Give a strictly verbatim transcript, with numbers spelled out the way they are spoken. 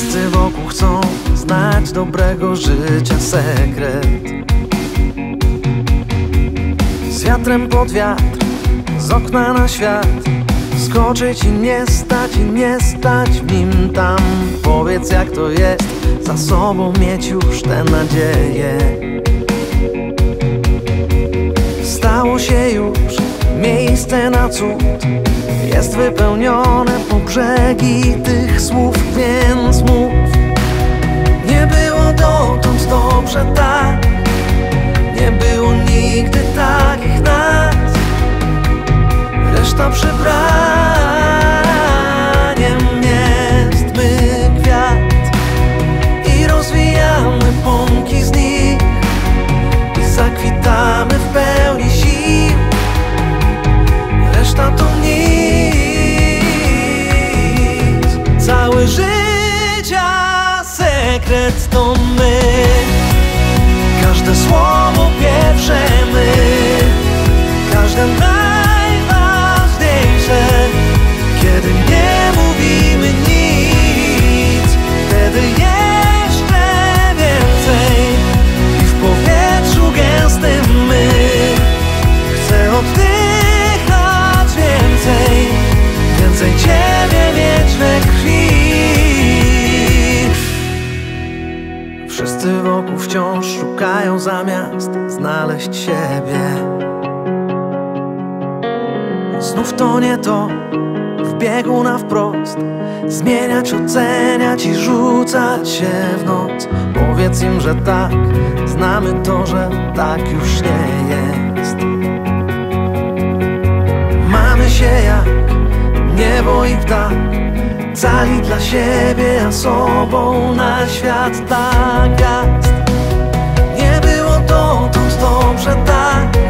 Wszyscy wokół chcą znać dobrego życia sekret. Z wiatrem pod wiatr, z okna na świat, skoczyć i nie stać, i nie stać w nim tam. Powiedz, jak to jest za sobą mieć już tę nadzieję. Stało się już miejsce na cud, jest wypełnione po brzegi tych słów, więc mów. Nie było dotąd dobrze tak, nie było nigdy takich nas. Reszta przybraniem jest my kwiat i rozwijamy pąki z nich i zakwitamy w pełni sił. Reszta to nic. Cały życia sekret to my. Każde słowo pierwsze my, każde najważniejsze. Kiedy nie mówimy nic, wtedy jeszcze więcej. I w powietrzu gęstym my. Chcę oddychać więcej, więcej Ciebie mieć we krwi. Wszyscy wokół wciąż szukają zamiast znaleźć siebie. Znów to nie to, w biegu na wprost, zmieniać, oceniać i rzucać się w noc. Powiedz im, że tak, znamy to, że tak już nie jest. Mamy się jak niebo i ptak, cali dla siebie, a sobą na świat tak jest. Nie było dotąd dobrze tak,